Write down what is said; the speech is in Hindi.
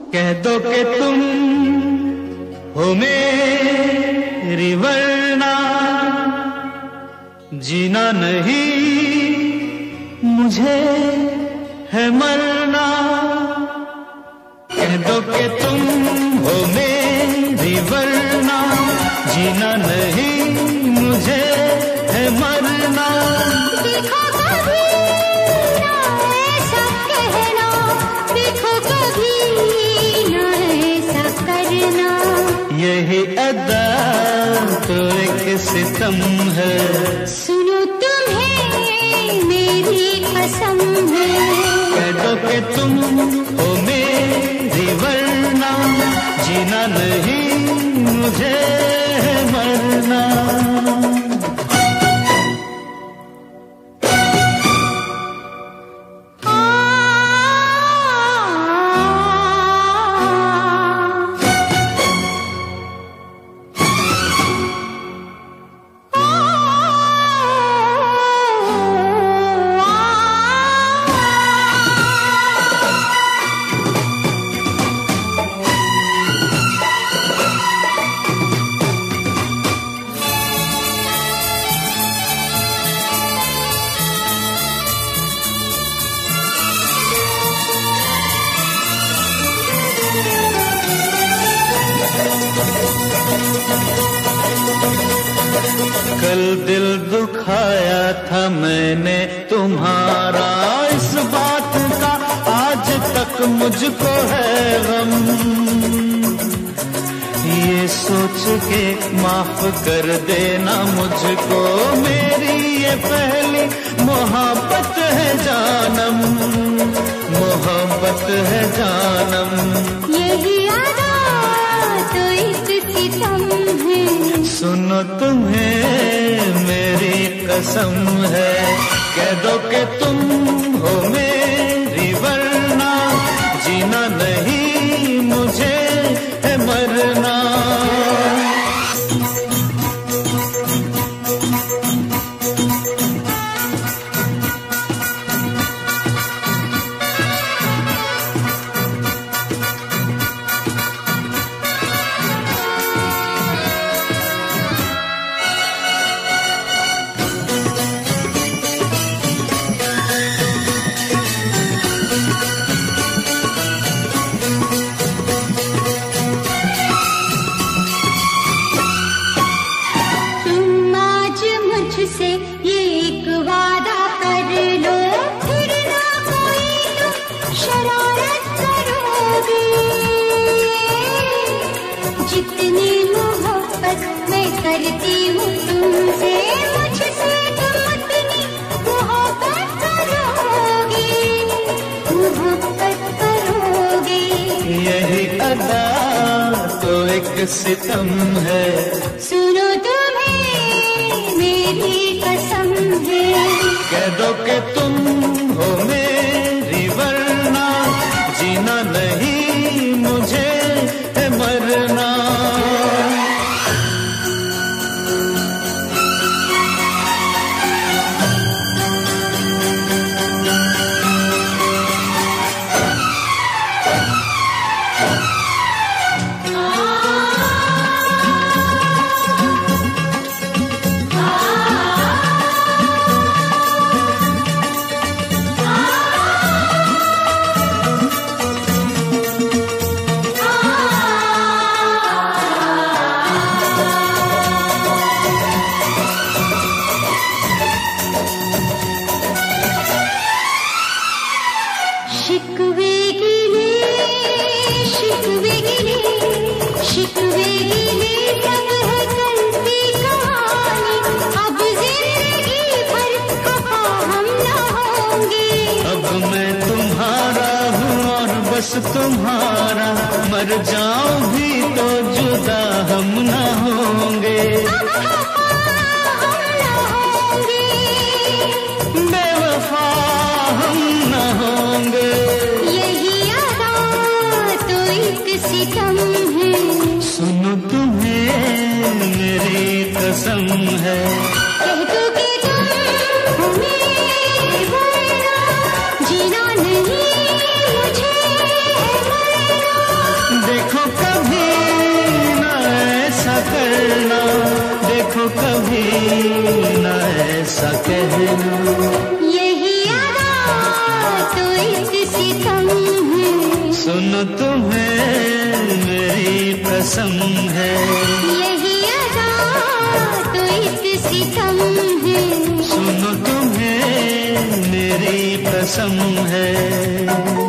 कह दो कि तुम हो मेरी वरना जीना नहीं मुझे है मरना। कह दो कि तुम हो मेरी वरना जीना नहीं मुझे है मरना। देखो कभी ना ऐसा कहना, देखो कभी ना ऐसा करना। यही अदा तो एक सितम है। सुनो तुम्हें मेरी कसम है। कह दो कि तुम हो मेरी वरना जीना नहीं मुझे है मरना। कल दिल दुखाया था मैंने तुम्हारा, इस बात का आज तक मुझको है गम। ये सोच के माफ कर देना मुझको, मेरी ये पहली मोहब्बत है जानम, मोहब्बत है जानम। यही अदा तो एक सितम है। सुनो तुम्हें मेरी कसम है। कह दो कि तुम हो मेरी वरना जीना नहीं मुझे है मरना। से ये एक वादा कर लो, फिर ना कोई तुम शरारत करोगे। जितनी मोहब्बत मैं करती हूँ तुमसे, मुझसे तुम उतनी मोहब्बत करोगे, मोहब्बत करोगे। यही अदा तो एक सितम है। सुनो तुम्हें मेरी कसम है। कह दो कि तुम हो मेरी वरना जीना नहीं मुझे है मरना। शिकवे गिले, शिकवे गिले, शिकवे गिले सब है कल की कहानी। अब जिंदगी भर खफा हम न होंगे। अब मैं तुम्हारा हूँ और बस तुम्हारा, मर जाऊं भी तो जुदा हम न होंगे। बेवफा हम न होंगे। यही अदा तो एक सितम है। सुनो तुम्हें मेरी कसम है। कह दो कि तुम हो मेरी वरना जीना नहीं मुझे है मरना। कहना। यही अदा तो एक सितम है, सुनो तुम्हें मेरी कसम है। यही अदा तो एक सितम है, सुनो तुम्हें मेरी कसम है।